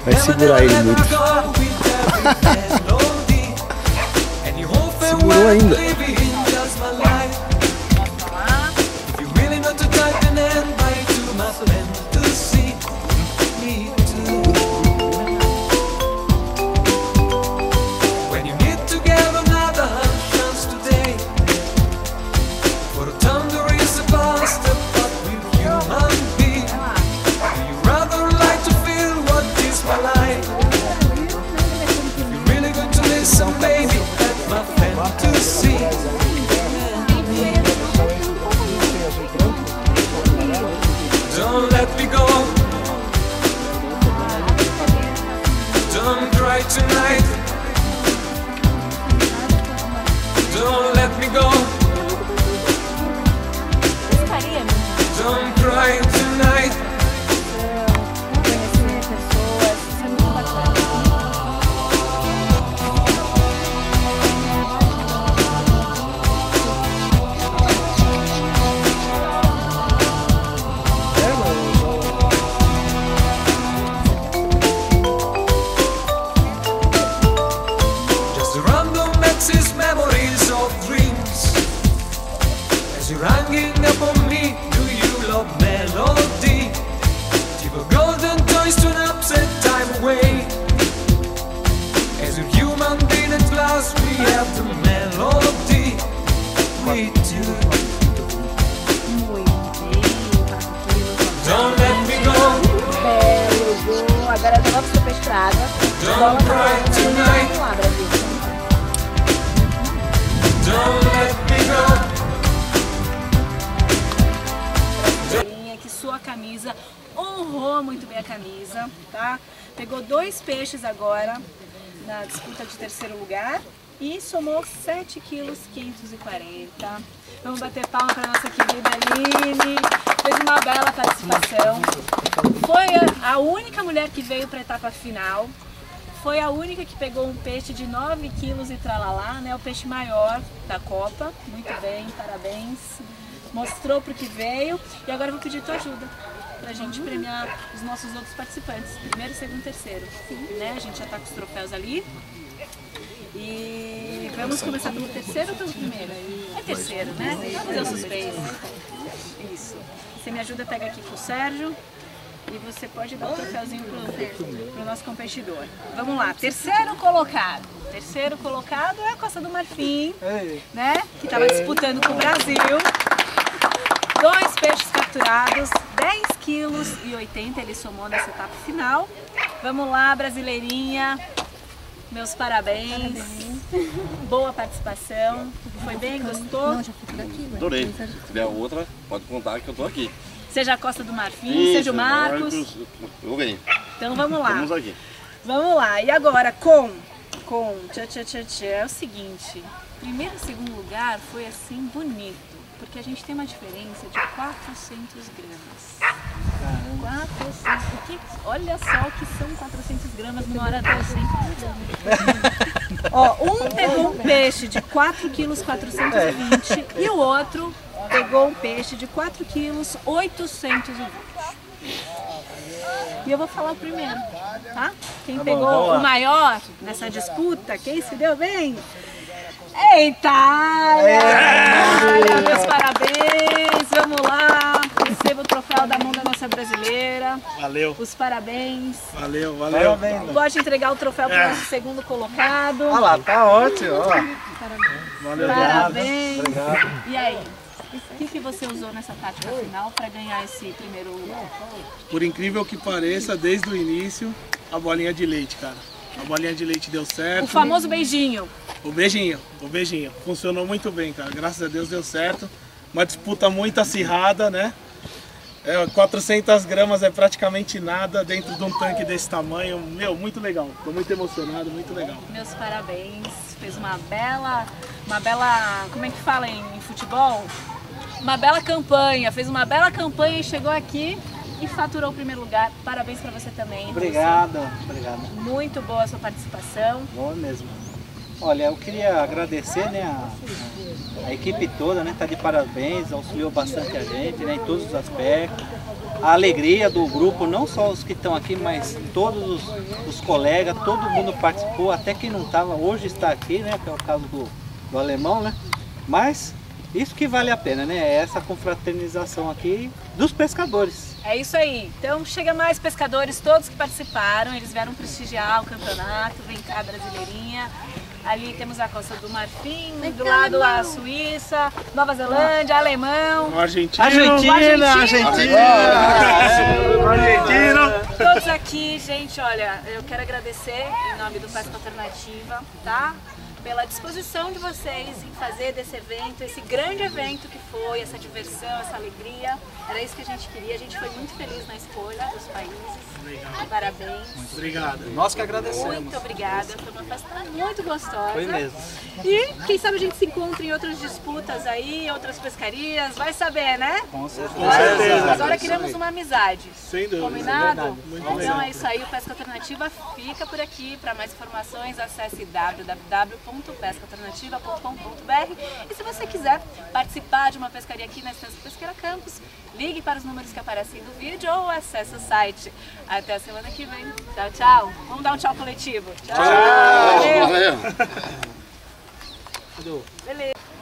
Vai segurar ele muito. Segurou ainda. Don't let me go. Don't cry tonight. Don't let me go. Don't cry tonight. Memories of dreams. As you're hanging upon me, do you love melody? Give a golden toys to an upset time away. As you're human being at last, we have the melody. We do. Don't let me go. Agora eu vou pro peixe pra água. Don't cry tonight. Vamos lá, Brasil. Don't let me go. Que sua camisa honrou muito bem a camisa, tá? Pegou 2 peixes agora na disputa de terceiro lugar e somou 7,540 kg. Vamos bater palma para nossa querida Aline. Fez uma bela participação. Foi a única mulher que veio para a etapa final. Foi a única que pegou um peixe de 9 quilos e tralalá, né? O peixe maior da Copa. Muito bem, parabéns. Mostrou pro que veio. E agora eu vou pedir tua ajuda pra gente premiar os nossos outros participantes. Primeiro, segundo, terceiro. Né? A gente já tá com os troféus ali. E vamos começar pelo terceiro ou pelo primeiro? É terceiro, né? Vamos fazer o suspense. Isso. Você me ajuda a pegar aqui pro Sérgio. E você pode dar um troféuzinho pro nosso competidor. Vamos lá, terceiro colocado. Terceiro colocado é a Costa do Marfim, né? Que estava disputando com o Brasil. 2 peixes capturados, 10,80 kg ele somou nessa etapa final. Vamos lá, brasileirinha. Meus parabéns. Boa participação. Foi bem? Gostou? Não, já fui por aqui. Adorei. Se tiver outra, pode contar que eu tô aqui. Seja a Costa do Marfim, seja o Marcos. Eu venho. Então vamos lá. Vamos aqui. Vamos lá. E agora com é o seguinte. Primeiro e segundo lugar foi assim bonito, porque a gente tem uma diferença de 400 gramas. 400. Olha só o que são 400 gramas numa hora dessa, hein? Ó, um pegou um peixe de 4,420 kg e o outro pegou um peixe de 4,820 kg. E eu vou falar o primeiro, tá? Quem pegou o maior nessa disputa, quem se deu bem? Eita! Olha, meus parabéns! Vamos lá! Receba o troféu da mão da nossa brasileira. Valeu. Os parabéns. Valeu, valeu. Parabéns. Pode entregar o troféu para o nosso segundo colocado. Olha lá, tá ótimo. Ó. Valeu, Parabéns. obrigado. E aí? O que você usou nessa tática final para ganhar esse primeiro lugar? Por incrível que pareça, desde o início, a bolinha de leite, cara. A bolinha de leite deu certo. O famoso beijinho. O beijinho. Funcionou muito bem, cara. Graças a Deus deu certo. Uma disputa muito acirrada, né? 400 gramas é praticamente nada dentro de um tanque desse tamanho. Meu, muito legal. Tô muito emocionado, muito legal. Meus parabéns. Fez uma bela, como é que fala em futebol? Uma bela campanha. Fez uma bela campanha e chegou aqui e faturou o primeiro lugar. Parabéns para você também. Obrigado, obrigado. Muito boa a sua participação. Boa mesmo. Olha, eu queria agradecer, né, a equipe toda, né, tá de parabéns, auxiliou bastante a gente, né, em todos os aspectos. a alegria do grupo, não só os que estão aqui, mas todos os colegas, todo mundo participou, até quem não estava, hoje está aqui, né? Que é o caso do alemão, né? Mas isso que vale a pena, né? É essa confraternização aqui dos pescadores. É isso aí. Então chega mais pescadores, todos que participaram, eles vieram prestigiar o campeonato. Vem cá, brasileirinha. Ali temos a Costa do Marfim, do lado a Suíça, Nova Zelândia, Alemão, Argentina. Todos aqui, gente, olha, eu quero agradecer em nome do Pesca Alternativa, tá? Pela disposição de vocês em fazer desse evento, esse grande evento que foi, essa diversão, essa alegria. Era isso que a gente queria, a gente foi muito feliz na escolha dos países. Parabéns. Muito obrigado. Nós que agradecemos. Muito obrigada, foi uma festa muito gostosa. Foi mesmo. E quem sabe a gente se encontra em outras disputas aí, outras pescarias, vai saber, né? Com certeza. Com certeza. Agora queremos uma amizade. Sem dúvida. Combinado? Muito Então legal. é isso aí, o Pesca Alternativa fica por aqui. Para mais informações, acesse www.pescaalternativa.com.br. E se você quiser participar de uma pescaria aqui na Estância Pesqueira Campos, ligue para os números que aparecem no vídeo ou acesse o site. Até a semana que vem. Tchau, tchau. Vamos dar um tchau coletivo. Tchau. Valeu. Valeu. Beleza.